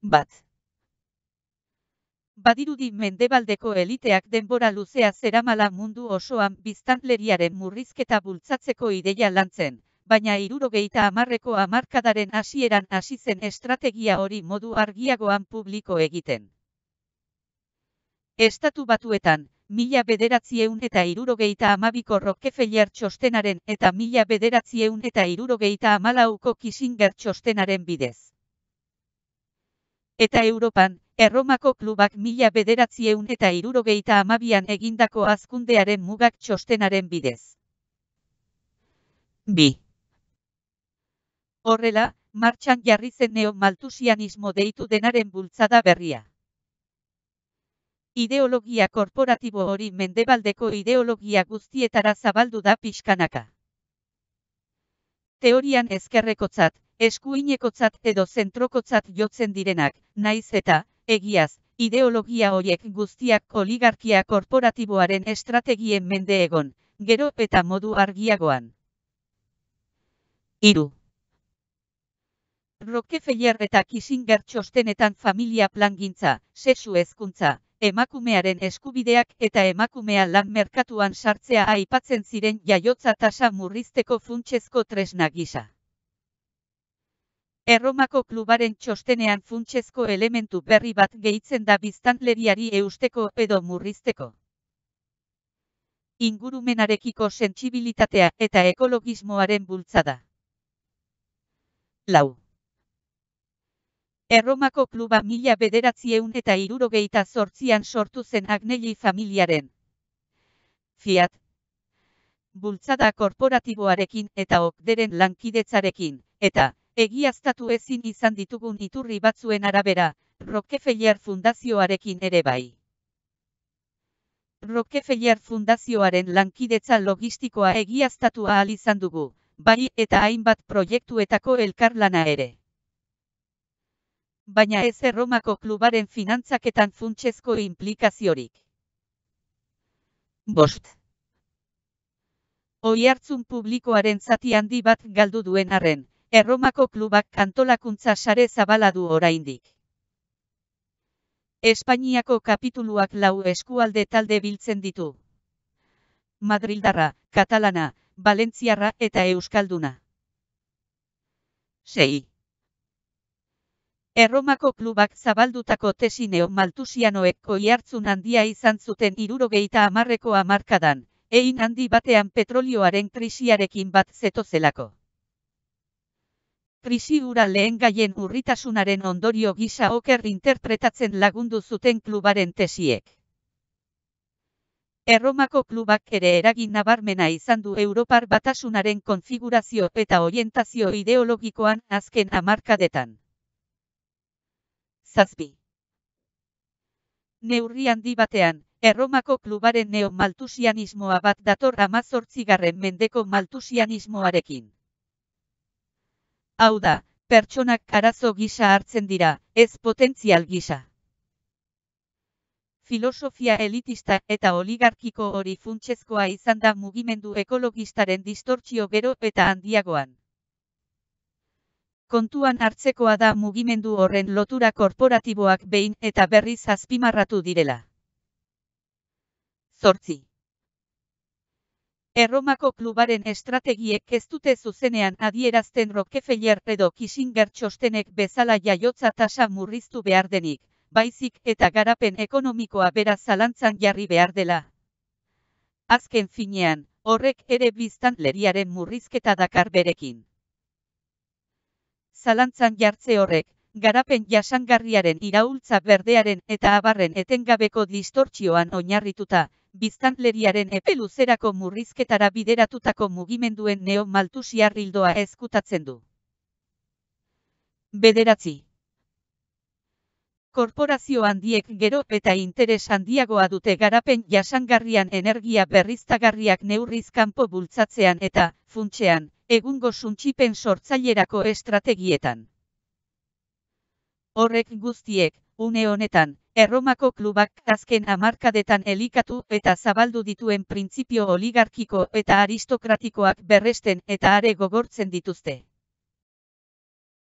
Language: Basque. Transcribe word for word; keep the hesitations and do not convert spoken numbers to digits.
Bat. Badirudi mendebaldeko eliteak denbora luzea zeramala mundu osoan biztanleriaren murrizketa bultzatzeko ideia lantzen, baina hirurogeita hamarreko hamarkadaren hasieran hasi zen estrategia hori modu argiagoan publiko egiten. Estatu Batuetan, mila bederatziehun eta hirurogeita hamabiko Rockefeller txostenaren eta mila bederatziehun eta hirurogeita hamalauko Kissinger txostenaren bidez. Eta Europan, Erromako klubak mila bederatziehun eta hirurogeita hamabian egindako hazkundearen mugak txostenaren bidez. Bi. Horrela, martxan jarri zen neo-maltusianismo deitu denaren bultzada berria. Ideologia korporatibo hori mendebaldeko ideologia guztietara zabaldu da pixkanaka. Teorian ezkerrekotzat, eskuinekotzat edo zentrokotzat jotzen direnak, naiz eta, egiaz, ideologia horiek guztiak oligarkia korporatiboaren estrategien mende egon, gero eta modu argiagoan. Hiru. Rockefeller eta Kissinger txostenetan familia plangintza, sexu hezkuntza, emakumearen eskubideak eta emakumea lan merkatuan sartzea aipatzen ziren jaiotza tasa murrizteko funtsezko tresna gisa. Erromako klubaren txostenean funtsezko elementu berri bat gehitzen da biztanleriari eusteko edo murrizteko. Ingurumenarekiko sentsibilitatea eta ekologismoaren bultzada. Lau. Erromako kluba mila bederatziehun eta hirurogeita zortzian sortu zen Agnelli familiaren. Fiat. Bultzada korporatiboarekin eta okderen lankidetzarekin, eta, egiaztatu ezin izan ditugun iturri batzuen arabera, Rockefeller Fundazioarekin ere bai. Rockefeller Fundazioaren lankidetza logistikoa egiaztatu ahal izan dugu, bai eta hainbat proiektuetako elkarlana ere. Baina ez Erromako klubaren finantzaketan funtsezko inplikaziorik. Bost. Oihartzun publikoaren zati handi bat galdu duen arren, Erromako klubak antolakuntza sare zabala du oraindik. Espainiako kapituluak lau eskualde talde biltzen ditu. Madrildarra, katalana, valentziarra eta euskalduna. Sei. Erromako klubak zabaldutako tesi neo-maltusianoek oihartzun handia izan zuten hirurogeita hamarreko hamarkadan, hein handi batean petrolioaren krisiarekin bat zetozelako. Krisi hura lehengaien urritasunaren ondorio gisa oker interpretatzen lagundu zuten klubaren tesiek. Erromako klubak ere eragin nabarmena izan du Europar Batasunaren konfigurazio eta orientazio ideologikoan azken hamarkadetan. Zazpi. Neurri handi batean, Erromako klubaren neo-maltusianismoa bat dator hamazortzigarren mendeko maltusianismoarekin. Hau da, pertsonak arazo gisa hartzen dira, ez potentzial gisa. Filosofia elitista eta oligarkiko hori funtsezkoa izan da mugimendu ekologistaren distortzio gero eta handiagoan. Kontuan hartzekoa da mugimendu horren lotura korporatiboak behin eta berriz azpimarratu direla. Zortzi. Erromako klubaren estrategiek ez dute zuzenean adierazten Rockefeller edo Kissinger txostenek bezala jaiotza tasa murriztu behar denik, baizik eta garapen ekonomikoa bera zalantzan jarri behar dela. Azken finean, horrek ere biztanleriaren murrizketa dakar berekin. Zalantzan jartze horrek, garapen jasangarriaren iraultza berdearen eta abarren etengabeko distortzioan oinarrituta, biztanleriaren epe luzerako murrizketara bideratutako mugimenduen neo-maltusiar ildoa ezkutatzen du. Bederatzi. Korporazio handiek gero eta interes handiagoa dute garapen jasangarrian energia berriztagarriak neurriz kanpo bultzatzean eta, funtsean, egungo suntsipen sortzailerako estrategietan. Horrek guztiek, une honetan, Erromako klubak azken hamarkadetan elikatu eta zabaldu dituen printzipio oligarkiko eta aristokratikoak berresten eta are gogortzen dituzte.